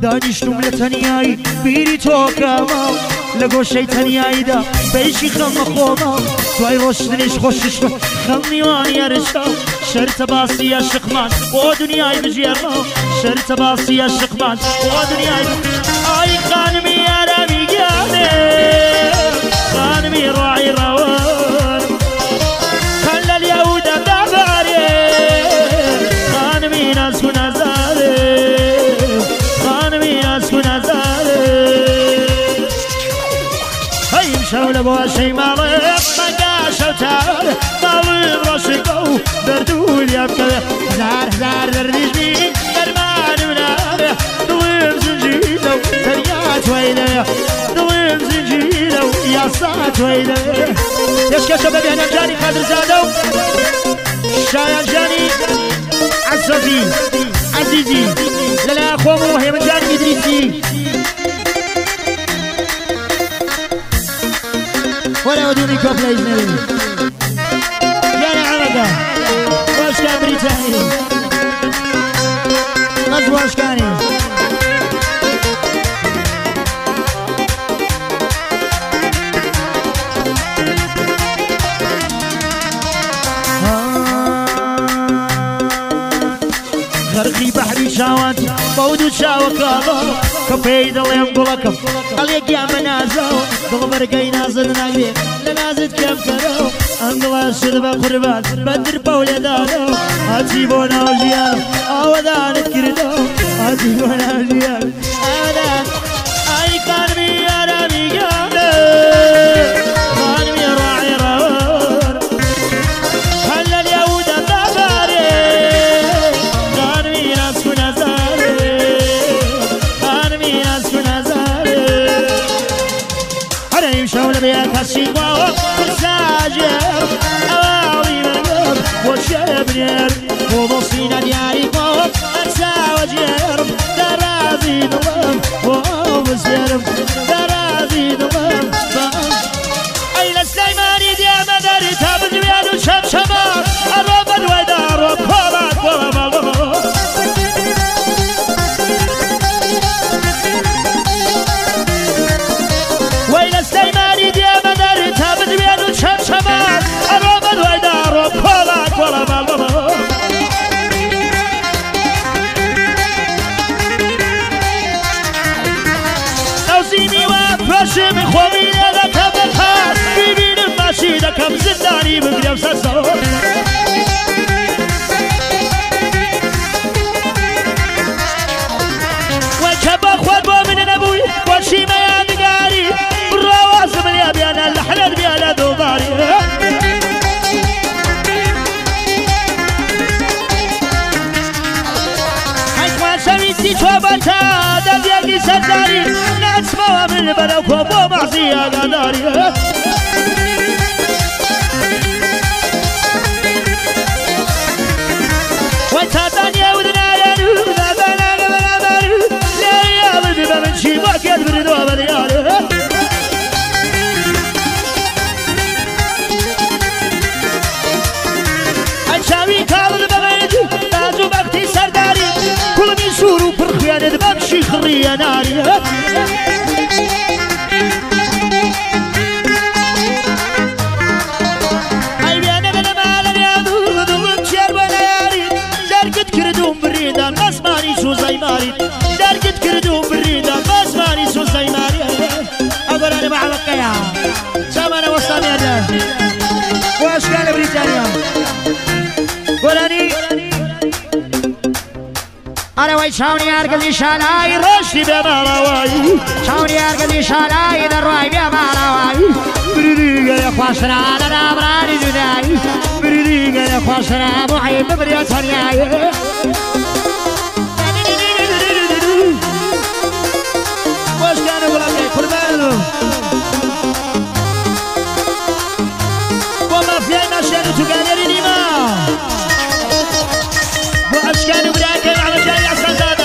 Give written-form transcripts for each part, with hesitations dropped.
دانیشتم لە تەنیایی بیری تۆکەمە لە گۆشەی تەنیاییدا بەیشی خەمە خۆمە دوای ڕۆشتنیش خۆشش بە خەم میوانی ئەرشتا شەرتە باسی عاشقمان بۆ دنیای بژێڕە شەرتە باسی عاشقمان بۆ دنیای ئای خانمی ئارامی گیانێ خانمی ڕاعی ڕەوەن خەن لە لیاودا دابارێ خانمی ناز و نازارێ خانمی ناز و نازارێ هەیم شەو لە بۆشەی ماڵێ مەگا شەوتار ماڵی ڕۆشکە و بەردوولیا بکەوێ هزار هزار دەردیژنی دەرمانم نابێ دڵێم زنجیرە و تەنیا توی لێیە دڵێم زنجیرە و یاسا توی لێیە پێشکەشە بە بێنەمجانی قەدرزادە و شایانجانی عەزەزی عەزیزی لەلایەن خۆم و هێمنجانی ئیدریسی ولا ودوني كوبلا يجنبي يانا عمدا واش كان بريطاني غزو واش كاني غرقي بحري شاوات بودو شاوكالا كفيد اليوم قلكم عليك يا منازو دغبرقي نازل ناقري لنازد كم كرو انقلا شربا قربان بدر بولي دانو هاتيبونا وجيان اودان كردو هاتيبونا وجيان اودان اي قانمي ارامي قانو قانمي راعي راور هلا اليهود الدباري قانمي ناس ونزاري قانمي ناس ونزاري هرا يمشون بيا كاسيقوا ساجر أواوي مرقب وشبنير وبصينا دياري قوم أرسا وجير درازي ظلم ومزير درازي ظلم أين السليماني دي مدر تابد ويانو شمشما الرب الودار وكورات ورمال وين السليماني دي مدر تابد ويانو شمشما الرب الودار وكورات ورمال نوزيني وفرشم خوبي لك بخار بيبين الماشي دكم زنداني بقريب سسو وكبا خواد بو من نبوي وشي ما يدقاري بالرواسم يا بيانا اللحلال بيانا دوباري حيث سويتي شوبتا دبياني سرداري ناسموا من بلو كوبو معزية قداري وتاتانيا ودنا يا نور ذابنا قبنا بارو لا يا ولد بمنشي باكيت بردو بليالي أنشاوي كابل بغيدي نازو بغتي سرداري كل من سورو برخيان بمشي خرية ناري كردوم بريدا مسماني شو زي ماري درجت كردوم بريدا مسماني شو زي ماري أقول أنا مع مكيا سامنا وصلني هذا واش كان بريطانيا قولاني أنا وين شاوني أرقل شالاي رشدي بماراواي شاوني أرقل شالاي دراي بماراواي بريديقا يا خواشنا أنا براني جداي بريديقا يا خواشنا محيب بريطانيا واش كان يقول لك قربانو وما في أي مشان تقالريني ما واش كان يقول لك على جاي عسل زادا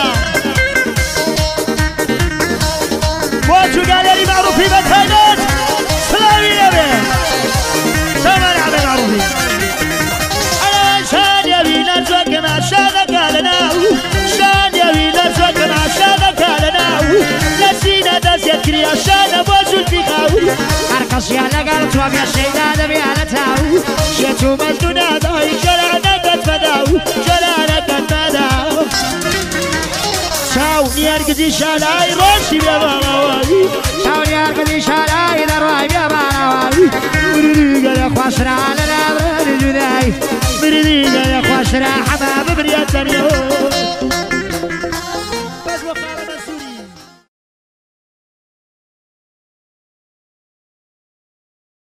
واتو قالري معروفي بتاينات سلامي نبي سلام على معروفي أنا شاد يبي نزوك ما شاد قصيا لقال تواب يا شيدان بيالتاو شيتو مجدونا داي جلانا قد فداو جلانا قد فداو شاو نيرقدي شالاي روشي بيباراوي شاو نيرقدي شالاي درواي بيباراوي مريدي قال يا خواشرا لنا براني جداي مريدي قال يا خواشرا حباب بريات اليوم